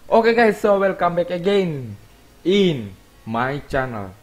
Oke guys, so welcome back again in my channel.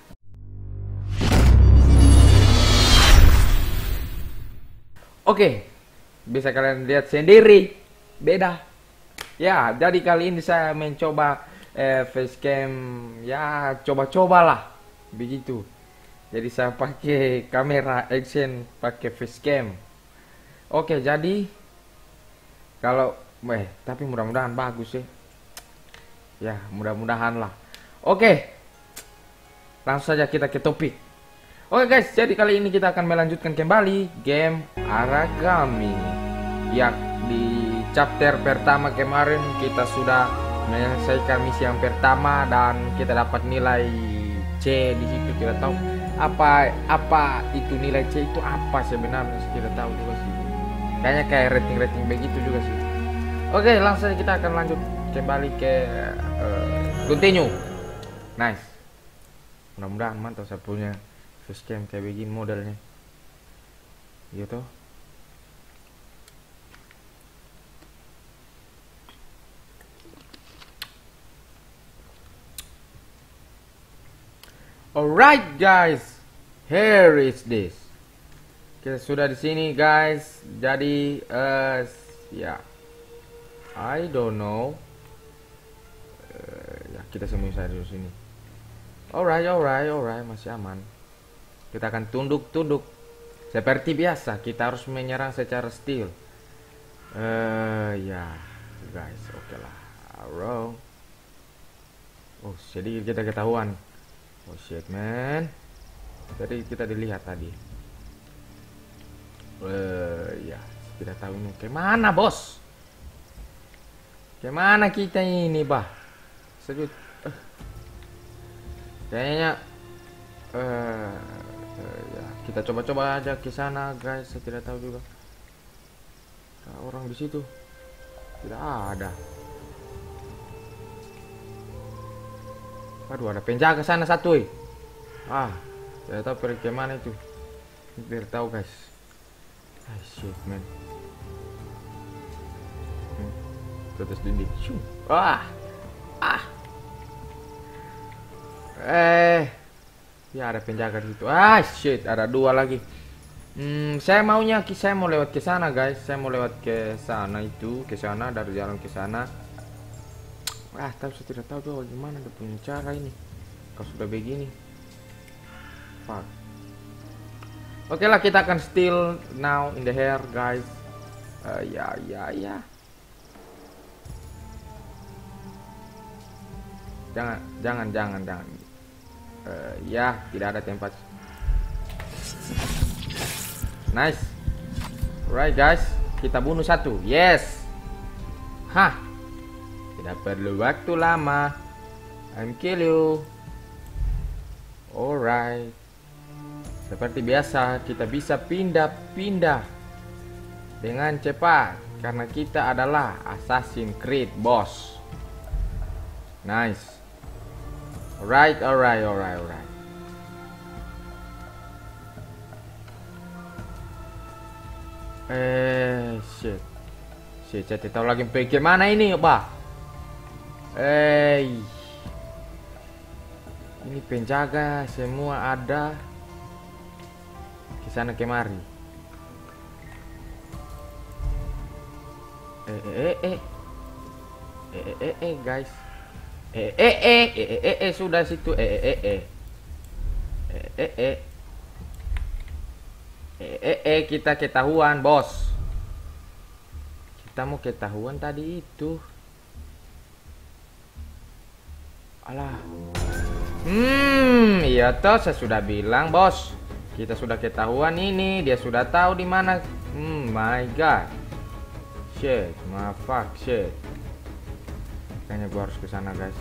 Oke, bisa kalian lihat sendiri, beda. Ya, jadi kali ini saya mencoba facecam, ya coba-cobalah begitu. Jadi saya pakai kamera action, pakai facecam. Oke, jadi kalau tapi mudah-mudahan bagus sih. Ya, mudah-mudahan lah. Oke, langsung saja kita ke topik. Oke guys, jadi kali ini kita akan melanjutkan kembali game Aragami. Ya, di chapter pertama kemarin kita sudah menyelesaikan misi yang pertama dan kita dapat nilai C di situ. Kita tahu apa itu nilai C itu apa sebenarnya, kita tahu juga sih. Kayaknya kayak rating begitu juga sih. Oke, langsung saja kita akan lanjut kembali ke continue. Nice. Mudah-mudahan mantap saya punya facecam kayak begini modelnya. Gitu. Alright guys, here is this. Kita sudah di sini guys. Jadi ya, I don't know. Ya kita sembunyi saja di sini. Alright, masih aman. Kita akan tunduk. Seperti biasa, kita harus menyerang secara stealth. Ya guys, oke lah. Arrow. Oh, jadi kita ketahuan. Oh shit man. Jadi kita dilihat tadi. Ya, kita tahu ini kemana bos. Kemana kita ini bah? Sejut. Kayaknya ya kita coba-coba aja ke sana guys. Saya tidak tahu juga. Ada orang di situ. Tidak ada. Waduh, ada penjaga sana satu. Saya tahu pergi kemana itu. Biar tahu guys. Shit man. Ke atas dinding. Ya ada penjaga di situ. Shit, ada dua lagi. Saya mau lewat ke sana guys. Saya mau lewat ke sana itu, ke sana dari jalan ke sana. Tapi saya tidak tahu tuh bagaimana dia punya cara ini. Kalau sudah begini. Fuck. Oke lah, kita akan steal now in the hair guys. Ya. Jangan. Ya, tidak ada tempat. Nice. Alright guys, kita bunuh satu. Yes. Tidak perlu waktu lama. I'm kill you. Alright. Seperti biasa, kita bisa pindah-pindah dengan cepat karena kita adalah Assassin's Creed boss. Nice. Alright. Shit. Saya tidak tahu lagi pergi mana ini, Pak. Ini penjaga semua ada. Ke sana kemari. Guys. Sudah situ. Kita ketahuan, bos. Kita mau ketahuan tadi itu. Alah. Iya toh, saya sudah bilang, bos. Kita sudah ketahuan ini, dia sudah tahu di mana. My god. Shit, fuck shit. Kayaknya gua harus ke sana, guys.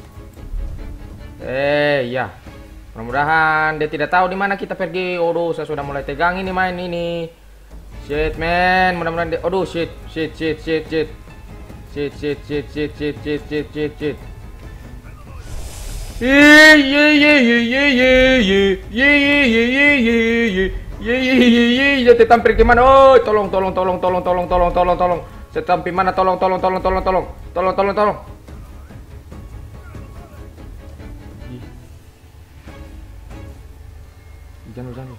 Ya. Mudah-mudahan dia tidak tahu di mana kita pergi. Aduh, saya sudah mulai tegang ini main ini. Shit, man. Mudah-mudahan dia. Aduh, shit. Dia tampil gimana? Oh, tolong. Saya tampil mana? Tolong. jangan dulu.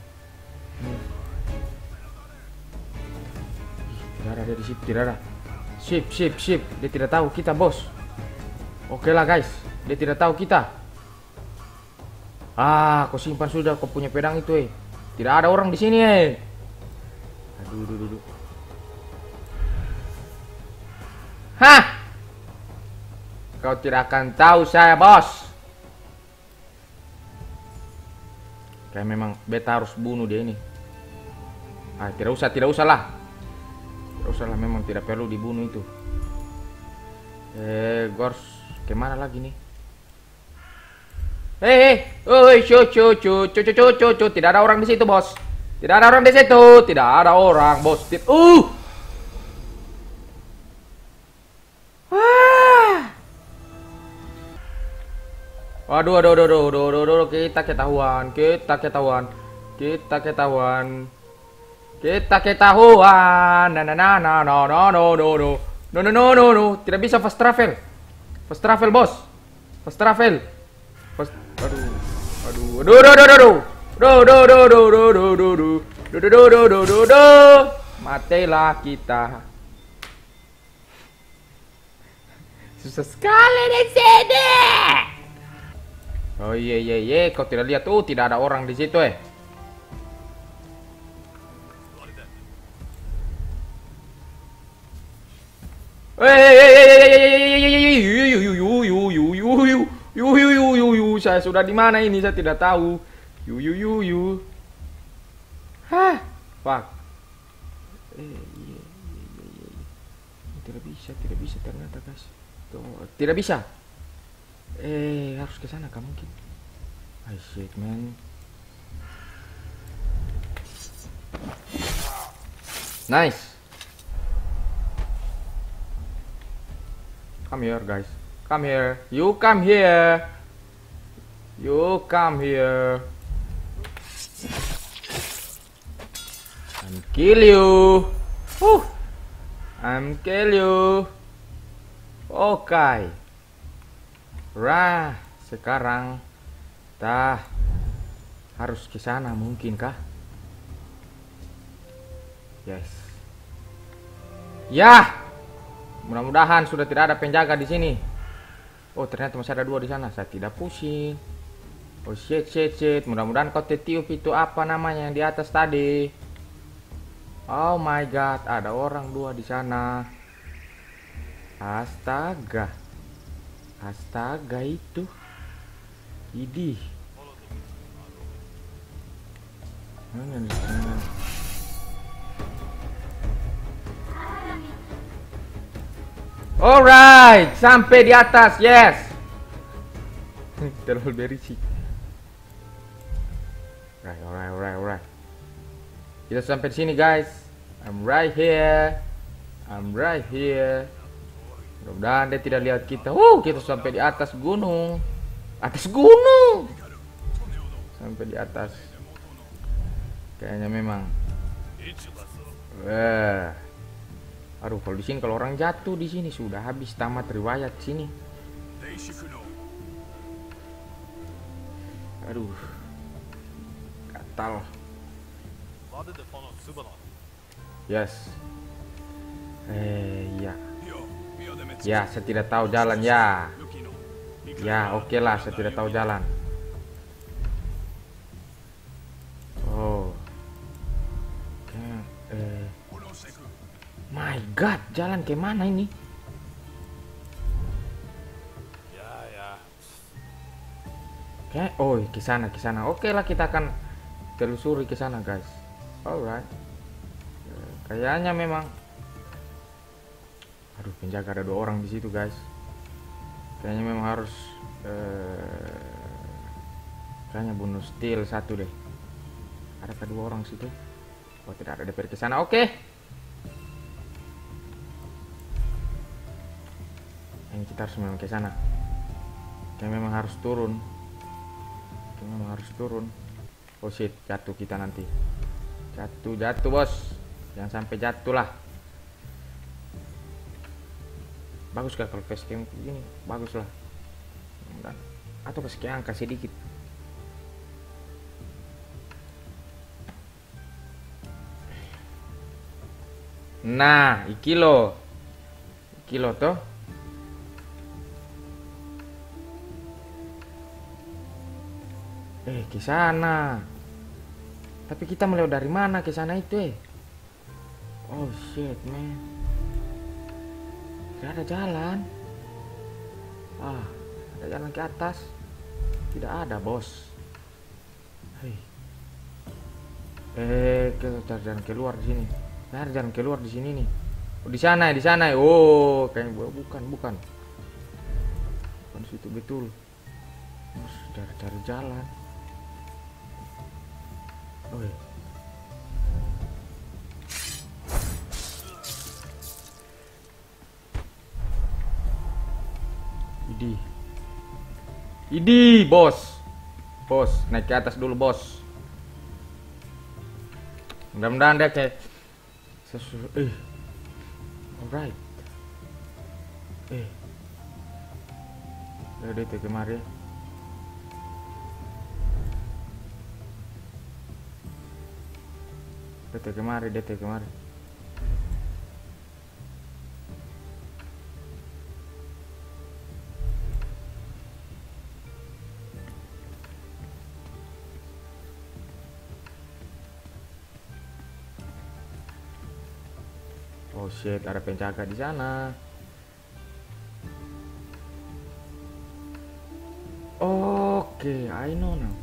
Tidak ada dia di situ, tidak ada. Sip. Dia tidak tahu kita, bos. Oke lah guys, dia tidak tahu kita. Kau simpan sudah, kau punya pedang itu. Tidak ada orang di sini. Aduh. Hah? Kau tidak akan tahu saya, bos. Kayak memang beta harus bunuh dia ini. Tidak usah lah. Memang tidak perlu dibunuh itu. Gors, kemana lagi nih? Tidak ada orang di situ, bos. Tidak ada orang di situ. Tidak ada orang, bos. Waduh, kita ketahuan. No. Tidak bisa fast travel. Bos. Aduh. Matilah kita. Susah sekali di sini. Oh iya, kau tidak lihat tuh, tidak ada orang di situ Saya sudah di mana ini? Saya tidak tahu. Hah? Fuck. Tidak bisa ternyata, guys. Tidak bisa. Harus ke sana kan mungkin. Shit, man. Nice. Come here, guys. Come here. You come here. I'm kill you. Okay. Sekarang kita harus ke sana mungkin kah? Yes. Ya. Mudah-mudahan sudah tidak ada penjaga di sini. Oh, ternyata masih ada 2 di sana. Saya tidak pusing. Oh shit. Mudah-mudahan kau tiup itu apa namanya yang di atas tadi. Oh my god, ada orang 2 di sana. Astaga itu. Idih. Alright, sampai di atas, yes. Terlalu berisik. Alright. Kita sampai di sini, guys. I'm right here. Mudah-mudahan dia tidak lihat kita. Kita sampai di atas gunung. Sampai di atas. Kayaknya memang. Aduh, kalau di sini kalau orang jatuh di sini sudah habis tamat riwayat sini. Aduh. Gatal. Yes. Ya, saya tidak tahu jalan ya. Ya, oke lah, saya tidak tahu jalan. Oh. My God, jalan ke mana ini? Ke sana. Oke lah, kita akan telusuri ke sana, guys. Alright. Kayaknya memang. Aduh, penjaga ada 2 orang di situ, guys. Kayaknya memang harus kayaknya bunuh steel 1 deh. Ada 2 orang situ? Oh, tidak ada, DPR ke sana. Oke. Ini kita harus memang ke sana. Kayaknya memang harus turun. Oh shit, jatuh kita nanti. Jatuh, bos. Jangan sampai jatuh lah. Bagus gak kalau facecam begini? Bagus lah. Atau kasih angka sedikit. Nah, iki lo. Iki lo toh. Ke sana. Tapi kita melewat dari mana ke sana itu Oh shit, man. Tidak ada jalan. Ada jalan ke atas. Tidak ada, bos. Hei. Kita cari jalan keluar di sini. Ada jalan keluar di sini nih. Oh, di sana. Oh, kayaknya bukan. Bukan situ betul. Harus cari jalan. Oh, iya. Idi, bos. Bos, naik ke atas dulu, bos. Mudah-mudahan dia kayak alright. Udah itu kemari. Dia kemari. Oh shit, ada penjaga di sana. Oke, I know now.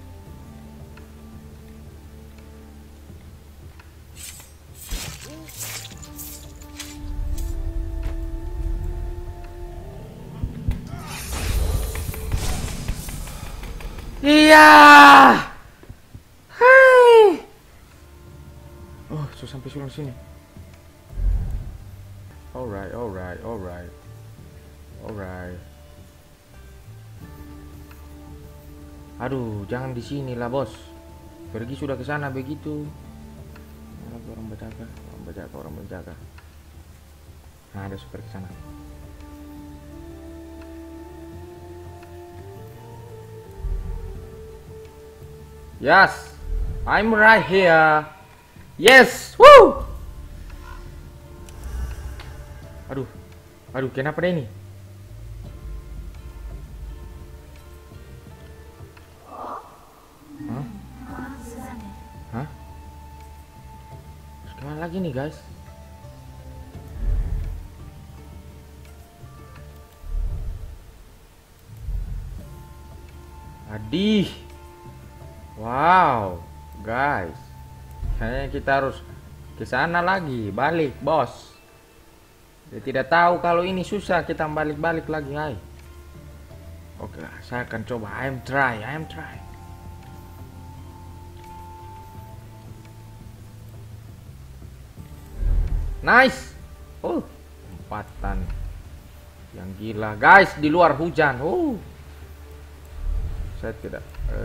Iya. Hai. Oh, sampai sini. Alright. Aduh, jangan di sini lah, bos. Pergi sudah ke sana begitu. Orang berjaga. Nah, ada super ke sana. Yes, I'm right here. Yes, woo. Aduh, kenapa deh ini? Hah? Terus gimana lagi nih, guys? Adih. Wow, guys. Kayaknya kita harus ke sana lagi, balik, bos. Dia tidak tahu kalau ini susah, kita balik lagi, hai. Oke, saya akan coba. I am try. Nice. Oh, lompatan yang gila, guys. Di luar hujan. Saya tidak.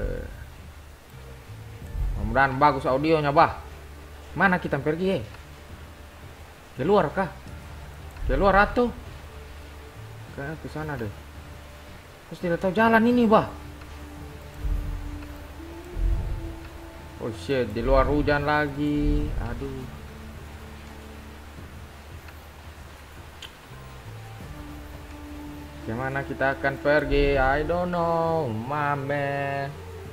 Mudah-mudahan bagus audionya, bah. Mana kita pergi, Keluar kah? Keluar atau? Kayaknya ke sana deh. Terus tidak tahu jalan ini, bah. Oh shit, di luar hujan lagi. Aduh. Gimana kita akan pergi? I don't know, my man.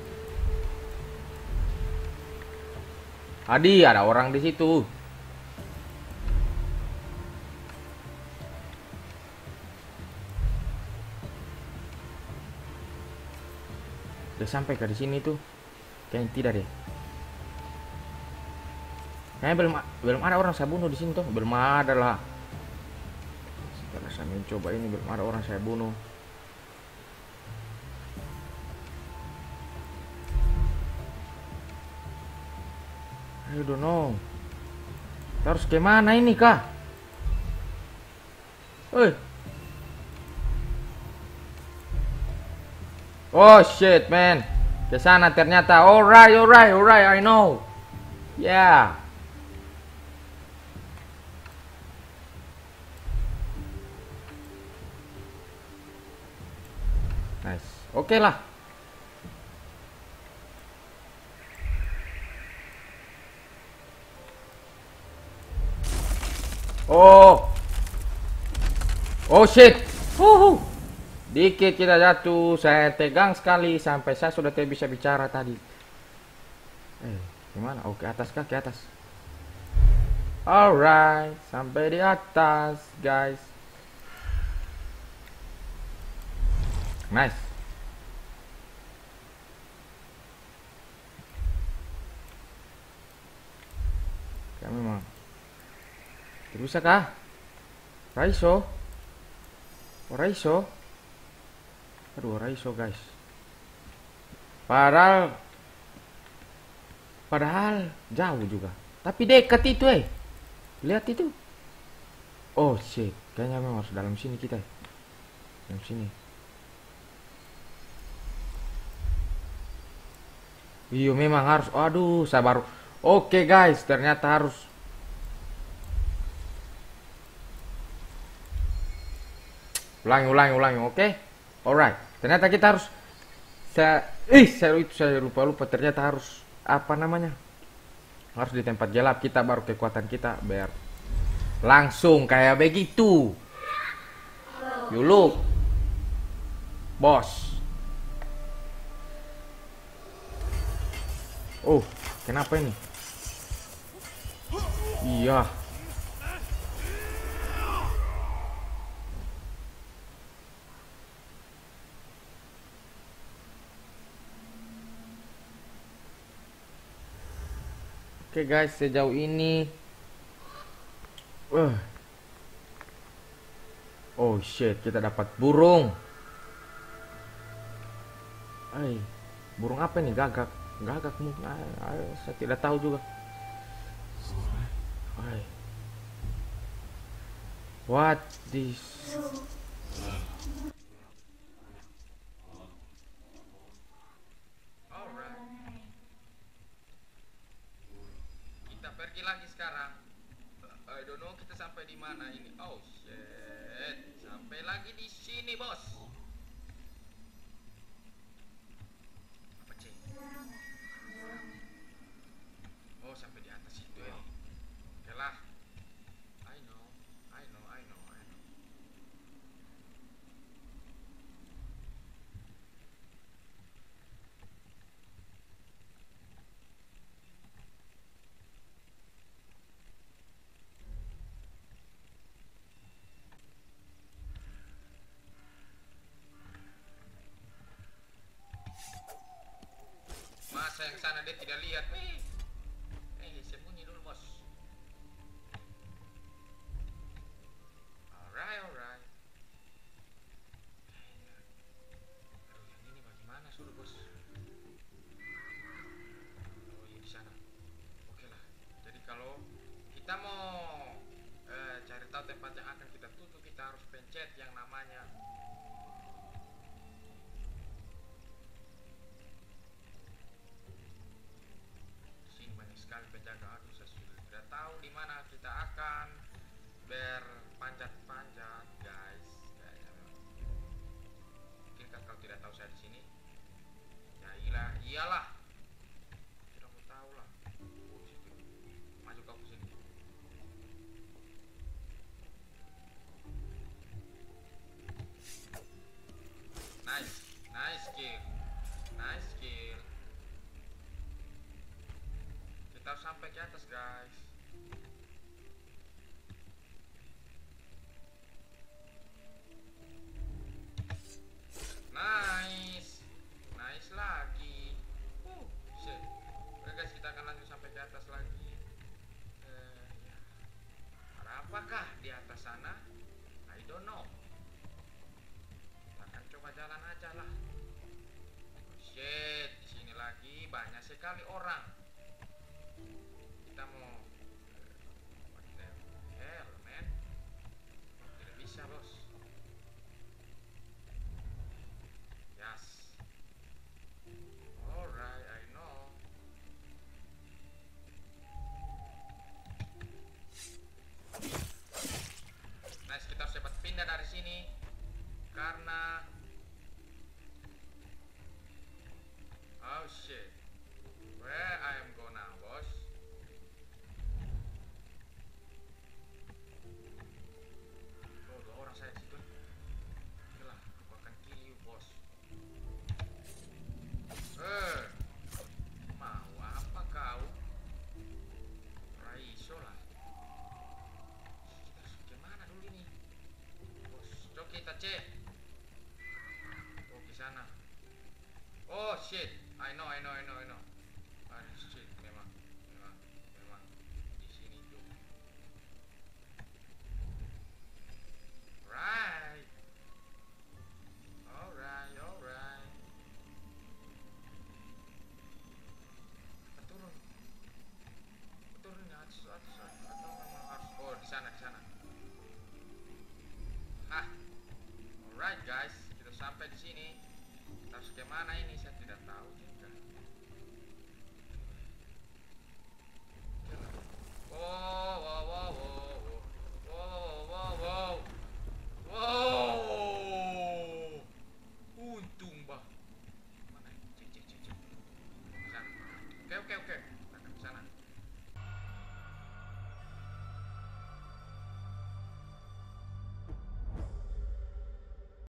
Adi, ada orang di situ. Udah sampai ke di sini tuh? Kayaknya tidak deh. Kayaknya belum ada orang saya bunuh di sini tuh. Belum ada lah. Setelah saya mencoba ini belum ada orang saya bunuh. I don't know. Kita harus kemana ini kah? Oh shit, man. Ke sana ternyata. Alright, I know. Yeah. Nice. Oke lah. Oh. Oh shit. Dikit kita jatuh. Saya tegang sekali sampai saya sudah tidak bisa bicara tadi. Gimana? Oke, atas kah? Ke atas. Alright, sampai di atas, guys. Nice. Ya memang. Bisa kah? Raiso. Oh, Raiso. Aduh, Raiso, guys. Padahal jauh juga. Tapi dekat itu, Lihat itu. Oh shit, kayaknya memang harus dalam sini kita. Dalam sini. Iya memang harus. Aduh, saya baru. Oke guys, ternyata harus. Ulangi, oke? Alright. Ternyata kita harus. Saya lupa. Ternyata harus apa namanya? Harus di tempat gelap kita baru kekuatan kita biar langsung kayak begitu. You look, bos. Oh, kenapa ini? Iya. Oke guys, sejauh ini oh shit, kita dapat burung. Burung apa nih? Gagak mungkin. Saya tidak tahu juga. What this? Kita pergi lagi sekarang. I don't know kita sampai di mana ini. Oh shit, sampai lagi di sini bos. Apa cek? Oh sampai di atas itu ya. Oke lah. I know. Masa yang sana dia tidak lihat. Sembunyi dulu bos. Alright. Aduh, yang ini bagaimana suruh bos? Oh iya di sana. Oke lah. Jadi kalau kita mau cari tahu tempat yang akan kita tuju, kita harus pencet yang namanya. Sekali penjaga. Aduh, saya sudah tidak tahu di mana kita akan berpanjat-panjat, guys. Mungkin kalau tidak tahu saya di sini, ya iyalah. Tidak mau tahu lah. Maju kau ke sini. Nice kill. Kita harus sampai ke atas guys. Nice lagi. Shit. Oke guys, kita akan lanjut sampai ke atas lagi. Ada apakah di atas sana? I don't know. Kita akan coba jalan aja lah. Shit, di sini lagi banyak sekali orang. Kita mau what the hell man, tidak bisa bos. Yes, alright, I know. Nice, kita harus cepat pindah dari sini karena oh shit, where I am go now bos. shit, I know. Ah shit, memang di sini tuh. Right. Alright. Turun. Turun ya, atas. Atau memang harus. Oh, di sana. Hah. Alright guys, kita sampai di sini. Kita harus kemana ini? Saya tidak tahu juga.